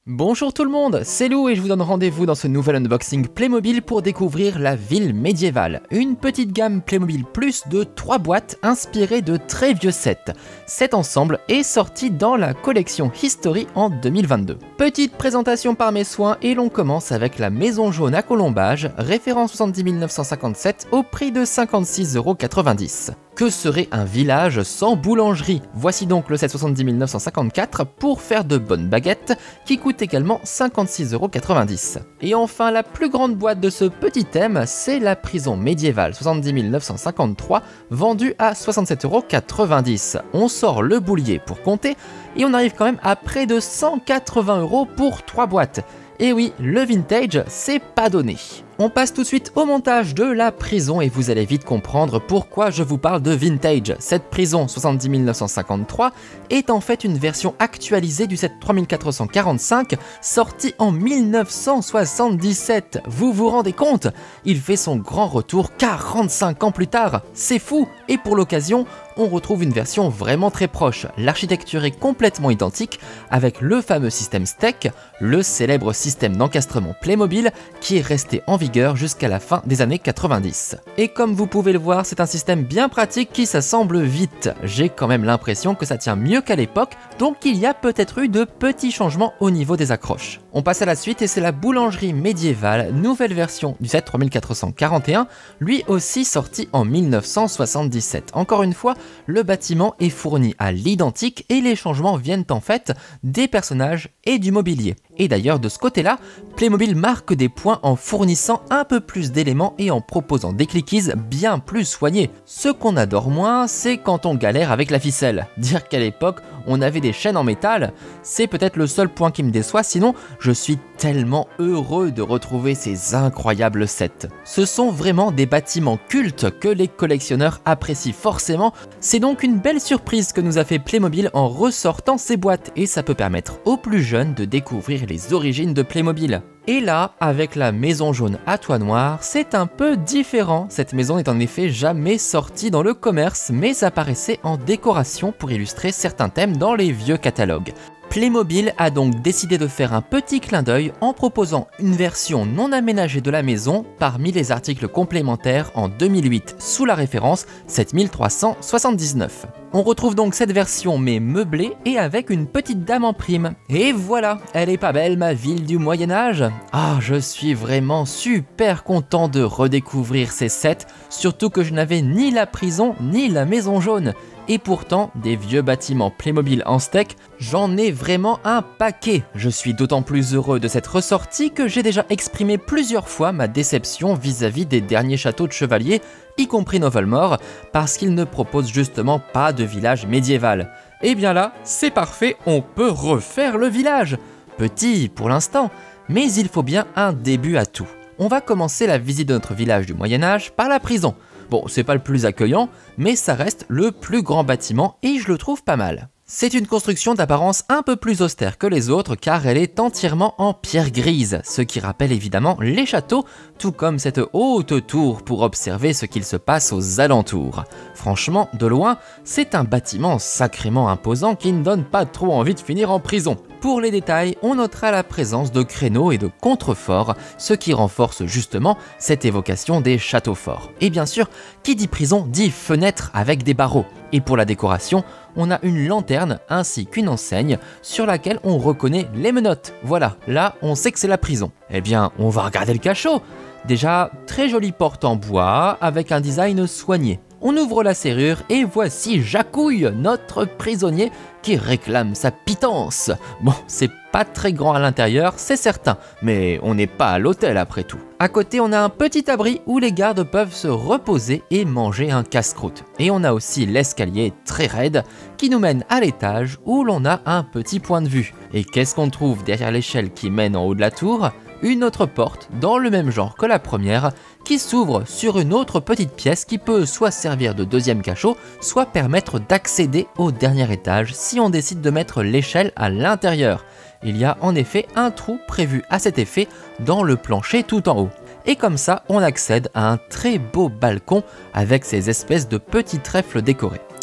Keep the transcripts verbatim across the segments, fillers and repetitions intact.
Bonjour tout le monde, c'est Lou et je vous donne rendez-vous dans ce nouvel unboxing Playmobil pour découvrir la ville médiévale. Une petite gamme Playmobil Plus de trois boîtes inspirées de très vieux sets. Cet ensemble est sorti dans la collection History en deux mille vingt-deux. Petite présentation par mes soins et l'on commence avec la maison jaune à colombage, référence soixante-dix mille neuf cent cinquante-sept au prix de cinquante-six euros quatre-vingt-dix. Que serait un village sans boulangerie? Voici donc le set soixante-dix mille neuf cent cinquante-quatre pour faire de bonnes baguettes qui coûte également cinquante-six euros quatre-vingt-dix. Et enfin la plus grande boîte de ce petit thème, c'est la prison médiévale soixante-dix mille neuf cent cinquante-trois vendue à soixante-sept euros quatre-vingt-dix. On sort le boulier pour compter et on arrive quand même à près de cent quatre-vingts euros pour trois boîtes. Et oui, le vintage, c'est pas donné. On passe tout de suite au montage de la prison et vous allez vite comprendre pourquoi je vous parle de vintage. Cette prison soixante-dix mille neuf cent cinquante-trois est en fait une version actualisée du set trois mille quatre cent quarante-cinq sorti en mille neuf cent soixante-dix-sept. Vous vous rendez compte? Il fait son grand retour quarante-cinq ans plus tard. C'est fou! Et pour l'occasion, on retrouve une version vraiment très proche. L'architecture est complètement identique avec le fameux système S T E C, le célèbre système d'encastrement Playmobil qui est resté en vigueur jusqu'à la fin des années quatre-vingt-dix. Et comme vous pouvez le voir, c'est un système bien pratique qui s'assemble vite. J'ai quand même l'impression que ça tient mieux qu'à l'époque, donc il y a peut-être eu de petits changements au niveau des accroches. On passe à la suite et c'est la boulangerie médiévale, nouvelle version du set trois mille quatre cent quarante et un, lui aussi sorti en mille neuf cent soixante-dix-sept. Encore une fois, le bâtiment est fourni à l'identique et les changements viennent en fait des personnages et du mobilier. Et d'ailleurs de ce côté-là, Playmobil marque des points en fournissant un peu plus d'éléments et en proposant des clickies bien plus soignés. Ce qu'on adore moins, c'est quand on galère avec la ficelle. Dire qu'à l'époque, on avait des chaînes en métal, c'est peut-être le seul point qui me déçoit, sinon je suis tellement heureux de retrouver ces incroyables sets. Ce sont vraiment des bâtiments cultes que les collectionneurs apprécient forcément, c'est donc une belle surprise que nous a fait Playmobil en ressortant ces boîtes et ça peut permettre aux plus jeunes de découvrir les origines de Playmobil. Et là, avec la maison jaune à toit noir, c'est un peu différent. Cette maison n'est en effet jamais sortie dans le commerce, mais apparaissait en décoration pour illustrer certains thèmes dans les vieux catalogues. Playmobil a donc décidé de faire un petit clin d'œil en proposant une version non aménagée de la maison parmi les articles complémentaires en deux mille huit sous la référence sept mille trois cent soixante-dix-neuf. On retrouve donc cette version mais meublée et avec une petite dame en prime. Et voilà, elle est pas belle ma ville du Moyen-Âge? Ah, je suis vraiment super content de redécouvrir ces sets, surtout que je n'avais ni la prison ni la maison jaune. Et pourtant, des vieux bâtiments Playmobil en steak, j'en ai vraiment un paquet. Je suis d'autant plus heureux de cette ressortie que j'ai déjà exprimé plusieurs fois ma déception vis-à-vis des derniers châteaux de chevaliers, y compris Novelmore, parce qu'ils ne proposent justement pas de village médiéval. Et bien là, c'est parfait, on peut refaire le village. Petit pour l'instant, mais il faut bien un début à tout. On va commencer la visite de notre village du Moyen-Âge par la prison. Bon, c'est pas le plus accueillant, mais ça reste le plus grand bâtiment et je le trouve pas mal. C'est une construction d'apparence un peu plus austère que les autres car elle est entièrement en pierre grise, ce qui rappelle évidemment les châteaux, tout comme cette haute tour pour observer ce qu'il se passe aux alentours. Franchement, de loin, c'est un bâtiment sacrément imposant qui ne donne pas trop envie de finir en prison. Pour les détails, on notera la présence de créneaux et de contreforts, ce qui renforce justement cette évocation des châteaux forts. Et bien sûr, qui dit prison dit fenêtre avec des barreaux. Et pour la décoration, on a une lanterne ainsi qu'une enseigne sur laquelle on reconnaît les menottes. Voilà, là on sait que c'est la prison. Eh bien, on va regarder le cachot. Déjà, très jolie porte en bois avec un design soigné. On ouvre la serrure et voici Jacouille, notre prisonnier qui réclame sa pitance. Bon, c'est pas très grand à l'intérieur, c'est certain, mais on n'est pas à l'hôtel après tout. À côté, on a un petit abri où les gardes peuvent se reposer et manger un casse-croûte. Et on a aussi l'escalier très raide qui nous mène à l'étage où l'on a un petit point de vue. Et qu'est-ce qu'on trouve derrière l'échelle qui mène en haut de la tour ? Une autre porte dans le même genre que la première qui s'ouvre sur une autre petite pièce qui peut soit servir de deuxième cachot, soit permettre d'accéder au dernier étage si on décide de mettre l'échelle à l'intérieur. Il y a en effet un trou prévu à cet effet dans le plancher tout en haut. Et comme ça, on accède à un très beau balcon avec ces espèces de petits trèfles décorés.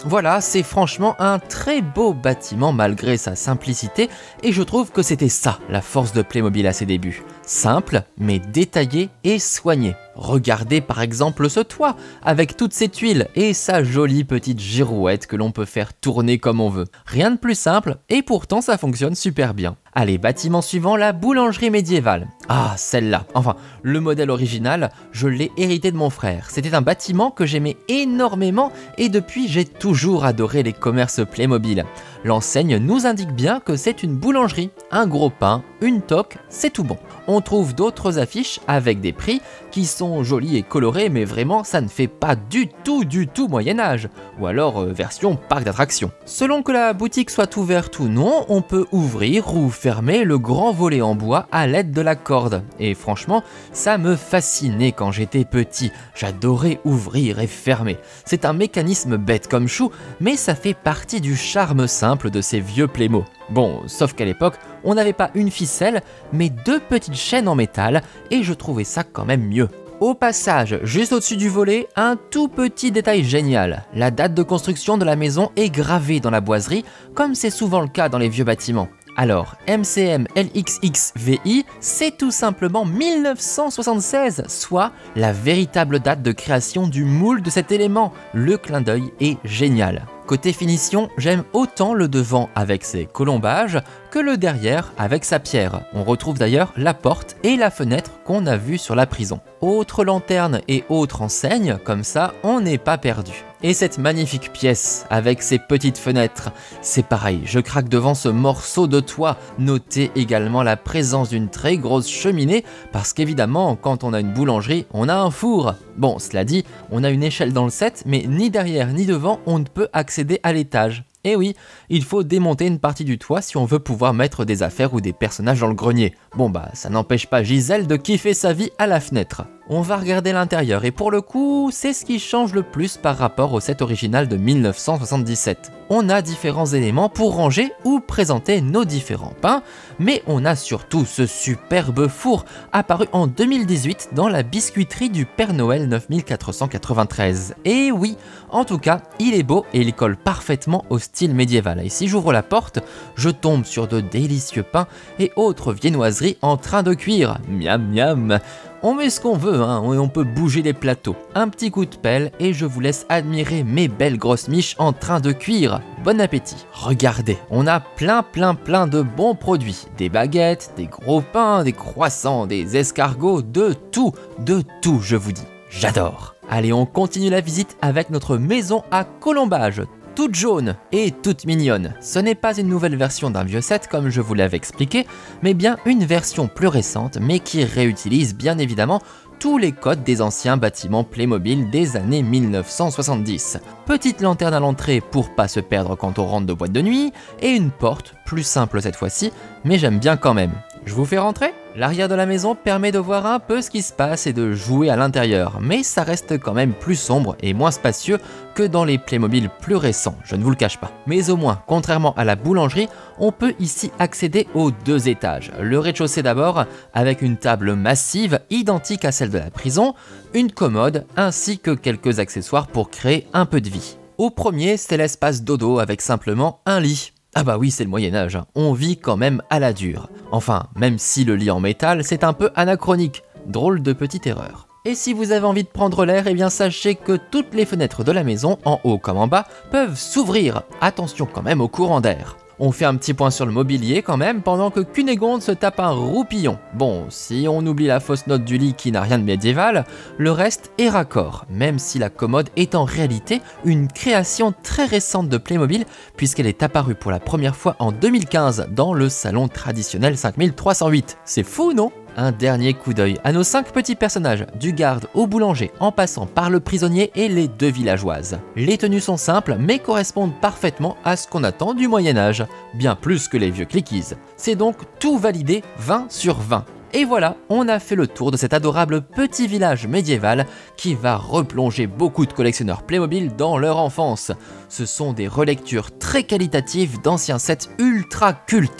Voilà, c'est franchement un très beau bâtiment malgré sa simplicité et je trouve que c'était ça la force de Playmobil à ses débuts. Simple, mais détaillé et soigné. Regardez par exemple ce toit, avec toutes ses tuiles et sa jolie petite girouette que l'on peut faire tourner comme on veut. Rien de plus simple et pourtant ça fonctionne super bien. Allez, bâtiment suivant, la boulangerie médiévale. Ah, celle-là. Enfin, le modèle original, je l'ai hérité de mon frère. C'était un bâtiment que j'aimais énormément et depuis j'ai toujours adoré les commerces Playmobil. L'enseigne nous indique bien que c'est une boulangerie. Un gros pain, une toque, c'est tout bon. On trouve d'autres affiches avec des prix qui sont jolis et colorés, mais vraiment ça ne fait pas du tout du tout Moyen-Âge, ou alors euh, version parc d'attractions. Selon que la boutique soit ouverte ou non, on peut ouvrir ou fermer le grand volet en bois à l'aide de la corde. Et franchement, ça me fascinait quand j'étais petit, j'adorais ouvrir et fermer. C'est un mécanisme bête comme chou, mais ça fait partie du charme simple de ces vieux Playmo. Bon, sauf qu'à l'époque, on n'avait pas une ficelle, mais deux petites chaînes en métal, et je trouvais ça quand même mieux. Au passage, juste au-dessus du volet, un tout petit détail génial. La date de construction de la maison est gravée dans la boiserie, comme c'est souvent le cas dans les vieux bâtiments. Alors, M C M L X X V I, c'est tout simplement mille neuf cent soixante-seize, soit la véritable date de création du moule de cet élément. Le clin d'œil est génial. Côté finition, j'aime autant le devant avec ses colombages que le derrière avec sa pierre. On retrouve d'ailleurs la porte et la fenêtre qu'on a vues sur la prison. Autre lanterne et autre enseigne, comme ça on n'est pas perdu. Et cette magnifique pièce avec ses petites fenêtres, c'est pareil, je craque devant ce morceau de toit. Notez également la présence d'une très grosse cheminée parce qu'évidemment quand on a une boulangerie, on a un four. Bon, cela dit, on a une échelle dans le set, mais ni derrière ni devant on ne peut accéder à l'étage. Et oui, il faut démonter une partie du toit si on veut pouvoir mettre des affaires ou des personnages dans le grenier. Bon bah, ça n'empêche pas Gisèle de kiffer sa vie à la fenêtre. On va regarder l'intérieur et pour le coup, c'est ce qui change le plus par rapport au set original de mille neuf cent soixante-dix-sept. On a différents éléments pour ranger ou présenter nos différents pains, mais on a surtout ce superbe four apparu en deux mille dix-huit dans la biscuiterie du Père Noël neuf mille quatre cent quatre-vingt-treize. Et oui, en tout cas, il est beau et il colle parfaitement au style médiéval. Et si j'ouvre la porte, je tombe sur de délicieux pains et autres viennoiseries en train de cuire. Miam miam. On met ce qu'on veut, hein, et on peut bouger les plateaux. Un petit coup de pelle et je vous laisse admirer mes belles grosses miches en train de cuire. Bon appétit. Regardez, on a plein plein plein de bons produits. Des baguettes, des gros pains, des croissants, des escargots, de tout, de tout je vous dis. J'adore. Allez, on continue la visite avec notre maison à colombage. Toute jaune et toute mignonne. Ce n'est pas une nouvelle version d'un vieux set comme je vous l'avais expliqué, mais bien une version plus récente mais qui réutilise bien évidemment tous les codes des anciens bâtiments Playmobil des années mille neuf cent soixante-dix. Petite lanterne à l'entrée pour pas se perdre quand on rentre de boîte de nuit, et une porte, plus simple cette fois-ci, mais j'aime bien quand même. Je vous fais rentrer ? L'arrière de la maison permet de voir un peu ce qui se passe et de jouer à l'intérieur, mais ça reste quand même plus sombre et moins spacieux que dans les Playmobil plus récents, je ne vous le cache pas. Mais au moins, contrairement à la boulangerie, on peut ici accéder aux deux étages. Le rez-de-chaussée d'abord, avec une table massive identique à celle de la prison, une commode ainsi que quelques accessoires pour créer un peu de vie. Au premier, c'est l'espace dodo avec simplement un lit. Ah bah oui, c'est le Moyen-Âge, on vit quand même à la dure. Enfin, même si le lit en métal, c'est un peu anachronique. Drôle de petite erreur. Et si vous avez envie de prendre l'air, eh bien sachez que toutes les fenêtres de la maison, en haut comme en bas, peuvent s'ouvrir. Attention quand même au courant d'air. On fait un petit point sur le mobilier quand même, pendant que Cunégonde se tape un roupillon. Bon, si on oublie la fausse note du lit qui n'a rien de médiéval, le reste est raccord, même si la commode est en réalité une création très récente de Playmobil, puisqu'elle est apparue pour la première fois en deux mille quinze dans le salon traditionnel cinq mille trois cent huit. C'est fou, non ? Un dernier coup d'œil à nos cinq petits personnages, du garde au boulanger, en passant par le prisonnier et les deux villageoises. Les tenues sont simples, mais correspondent parfaitement à ce qu'on attend du Moyen-Âge, bien plus que les vieux clickies. C'est donc tout validé vingt sur vingt. Et voilà, on a fait le tour de cet adorable petit village médiéval qui va replonger beaucoup de collectionneurs Playmobil dans leur enfance. Ce sont des relectures très qualitatives d'anciens sets ultra cultes.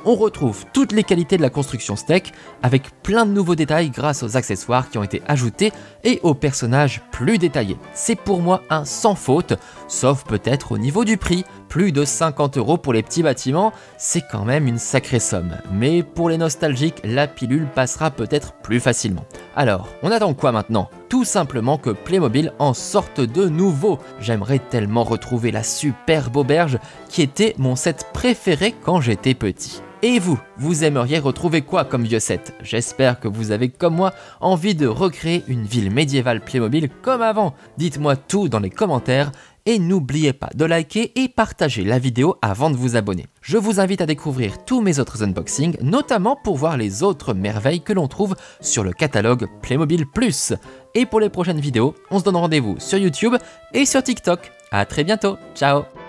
on retrouve toutes les qualités de la construction steak avec plein de nouveaux détails grâce aux accessoires qui ont été ajoutés et aux personnages plus détaillés. C'est pour moi un sans faute, sauf peut-être au niveau du prix. Plus de cinquante euros pour les petits bâtiments, c'est quand même une sacrée somme. Mais pour les nostalgiques, la pilule passera peut-être plus facilement. Alors, on attend quoi maintenant? Tout simplement que Playmobil en sorte de nouveau. J'aimerais tellement retrouver la superbe auberge qui était mon set préféré quand j'étais petit. Et vous, vous aimeriez retrouver quoi comme vieux set? J'espère que vous avez comme moi envie de recréer une ville médiévale Playmobil comme avant. Dites-moi tout dans les commentaires. Et n'oubliez pas de liker et partager la vidéo avant de vous abonner. Je vous invite à découvrir tous mes autres unboxings, notamment pour voir les autres merveilles que l'on trouve sur le catalogue Playmobil Plus. Et pour les prochaines vidéos, on se donne rendez-vous sur YouTube et sur TikTok. À très bientôt, ciao!